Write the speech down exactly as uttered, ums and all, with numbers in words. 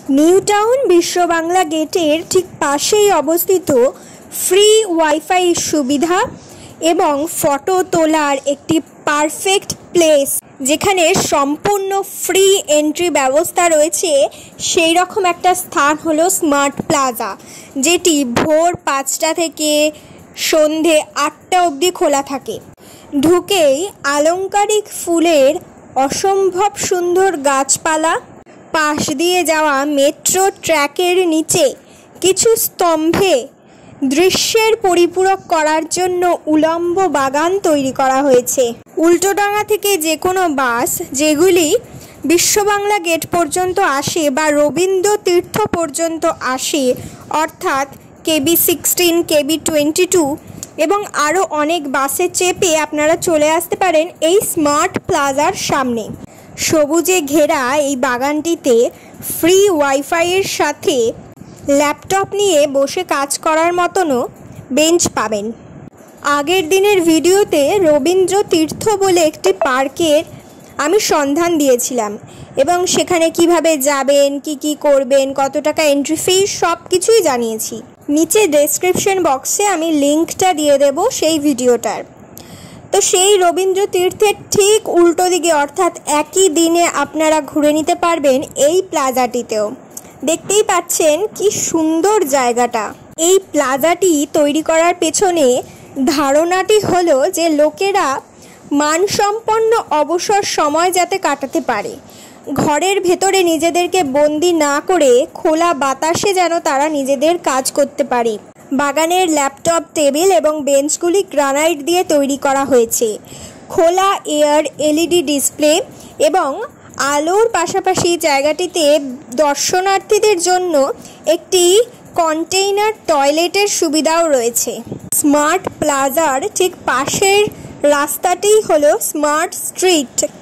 New town বিশ্ব বাংলা গেটের ঠিক পাশেই অবস্থিত ফ্রি ওয়াইফাই সুবিধা এবং ফটো তোলার একটি পারফেক্ট প্লেস, যেখানে সম্পূর্ণ ফ্রি এন্ট্রি ব্যবস্থা রয়েছে, সেই রকম একটা স্থান হলো স্মার্ট প্লাজা, যেটি ভোর পাঁচটা থেকে সন্ধে আটটা অবধি খোলা থাকে। ঢুকেই আলংকারিক ফুলের অসম্ভব সুন্দর গাছপালা, পাশ দিয়ে যাওয়া মেট্রো ট্র্যাকের নিচে কিছু স্তম্ভে দৃশ্যের পরিপূরক করার জন্য উলম্ব বাগান তৈরি করা হয়েছে। উল্টোডাঙা থেকে যে কোনো বাস যেগুলি বিশ্ববাংলা গেট পর্যন্ত আসে বা রবীন্দ্র তীর্থ পর্যন্ত আসে, অর্থাৎ KB sixteen, KB twenty two এবং আরও অনেক বাসে চেপে আপনারা চলে আসতে পারেন এই স্মার্ট প্লাজার সামনে। সবুজে ঘেরা এই বাগানটিতে ফ্রি ওয়াইফাইয়ের সাথে ল্যাপটপ নিয়ে বসে কাজ করার মতনও বেঞ্চ পাবেন। আগের দিনের ভিডিওতে রবীন্দ্র তীর্থ বলে একটি পার্কের আমি সন্ধান দিয়েছিলাম এবং সেখানে কিভাবে যাবেন, কি কি করবেন, কত টাকা এন্ট্রি ফি, সব কিছুই জানিয়েছি। নিচে ডেসক্রিপশন বক্সে আমি লিঙ্কটা দিয়ে দেব সেই ভিডিওটার। তো সেই রবীন্দ্র তীর্থের ঠিক উল্টো দিকে, অর্থাৎ একই দিনে আপনারা ঘুরে নিতে পারবেন এই প্লাজাটিতেও। দেখতেই পাচ্ছেন কি সুন্দর জায়গাটা। এই প্লাজাটি তৈরি করার পেছনে ধারণাটি হলো যে লোকেরা মানসম্পন্ন অবসর সময় যাতে কাটাতে পারে, ঘরের ভেতরে নিজেদেরকে বন্দি না করে খোলা বাতাসে যেন তারা নিজেদের কাজ করতে পারে। বাগানের ল্যাপটপ, টেবিল এবং বেঞ্চগুলি গ্রানাইট দিয়ে তৈরি করা হয়েছে। খোলা এয়ার এলইডি ডিসপ্লে এবং আলোর পাশাপাশি জায়গাটিতে দর্শনার্থীদের জন্য একটি কন্টেইনার টয়লেটের সুবিধাও রয়েছে। স্মার্ট প্লাজার ঠিক পাশের রাস্তাটি হলো স্মার্ট স্ট্রিট।